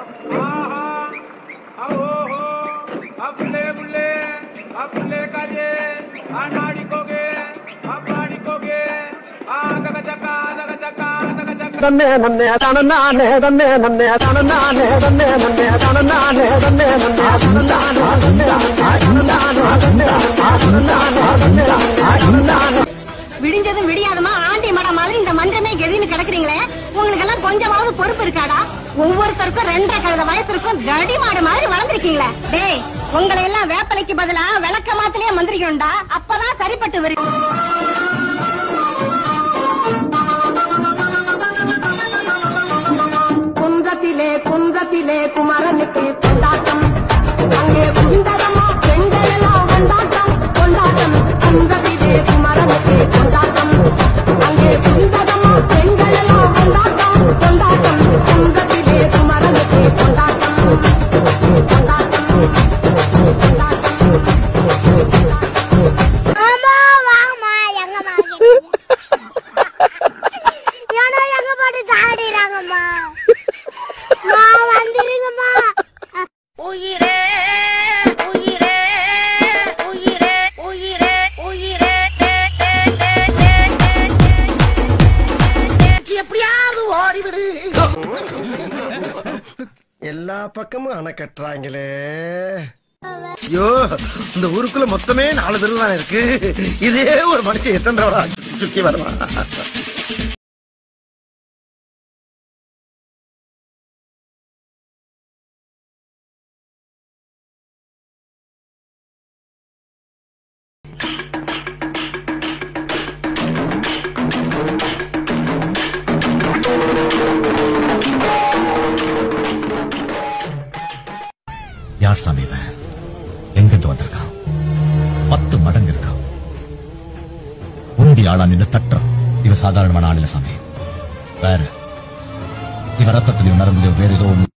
தன்னே நன்னே தனநானே தன்னே நன்னே தனநானே தன்னே நன்னே தனநானே தன்னே நன்னே தனநானே. விடிஞ்சதும் விடியாதமா ஆண்டி மடம் மாதிரி இந்த மன்றமே கெதின்னு கிடக்குறீங்களே, உங்களுக்கு எல்லாம் கொஞ்சமாவது பொறுப்பு இருக்காடா? ஒவ்வொருத்தருக்கும் 2.5 கழுத வயசுக்கும் கடி மாடு மாதிரி வளர்ந்துருக்கீங்களே. டேய், உங்களை எல்லாம் வேப்பலைக்கு பதிலா விளக்க மாத்திலேயே மந்திரிக்கணும்டா, அப்பதான் சரிப்பட்டு வரும். குன்றத்திலே குமரனுக்கு கொண்டாட்டம், அங்கே குந்தரமா பெண்கள் எல்லாம் கொண்டாட்டம் கொண்டாட்டம். குன்றத்திலே குமரனுக்கு கொண்டாட்டம், அங்கே குந்தரமா பெண்கள் எல்லாம் கொண்டாட்டம் கொண்டாட்டம். குன்றத்திலே குமரனுக்கு கொண்டாட்டம் கொண்டாட்டம் கொண்டாட்டம். ஆமா வாமா எங்க ஏன்னா எங்க பாட்டு சாடிறாங்கம்மா. உயிரே உயிரே உயிரே உயிரே உயிரே எப்படியாவது ஓடிவிடு. எல்லா பக்கமும் அணை கட்டுறாங்களே. ஐயோ, இந்த ஊருக்குள்ள மொத்தமே 4 தெரு தான் இருக்கு. இதே ஒரு மனுஷன் எத்தனை தடவை சுத்தி வருவான்? யார் சாமி இவன்? எங்கிருந்து வந்திருக்கான்? 10 மடங்கு இருக்கான். உண்டி ஆளா நின்று தட்டுறான். இவன் சாதாரணமான ஆள் இல்ல சாமி. வேற இவன் ரத்தத்திலையும் நரம்புலையும் வேற ஏதோ